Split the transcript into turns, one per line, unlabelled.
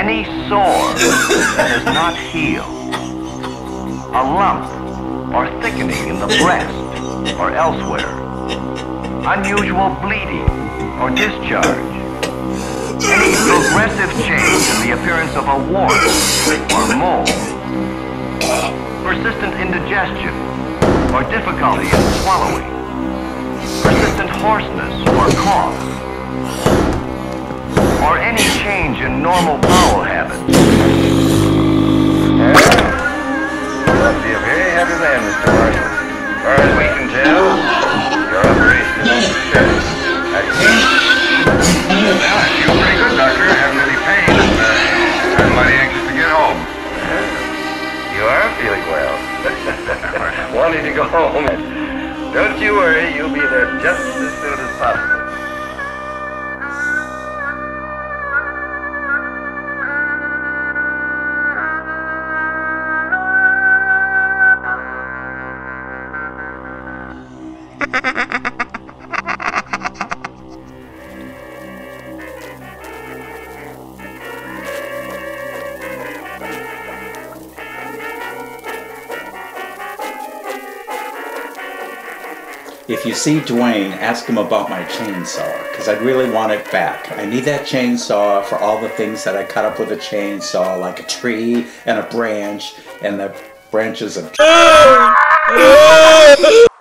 Any sore that does not heal. A lump or thickening in the breast or elsewhere. Unusual bleeding or discharge. Any progressive change in the appearance of a wart or mole. Persistent indigestion or difficulty in swallowing. Persistent hoarseness or cough. Or any change in normal bowel habits.
Well, you must be a very happy man, Mr. Marshall. As far as we can tell, your operation is success.
Well, I feel pretty good, Doctor. I haven't any pain, and I'm mighty anxious to get home.
You are feeling well. Wanting to go home. Don't you worry, you'll be there just as soon as possible.
If you see Dwayne, ask him about my chainsaw, because I'd really want it back. I need that chainsaw for all the things that I cut up with a chainsaw, like a tree and a branch, and the branches of